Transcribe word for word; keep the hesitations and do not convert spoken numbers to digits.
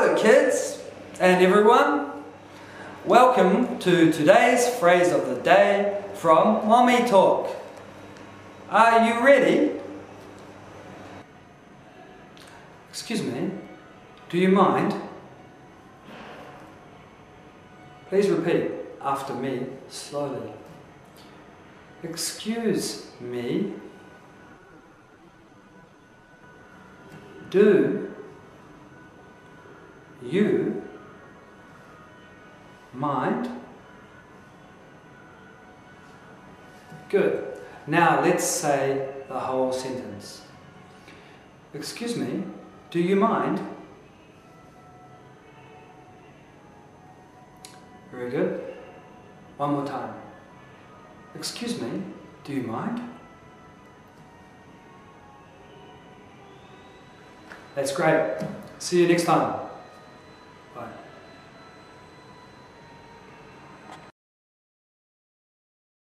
Hello kids and everyone. Welcome to today's phrase of the day from Mammie Talk. Are you ready? Excuse me, do you mind? Please repeat after me slowly. Excuse me. Do you mind? Good. Now let's say the whole sentence. Excuse me, do you mind? Very good. One more time. Excuse me, do you mind? That's great. See you next time.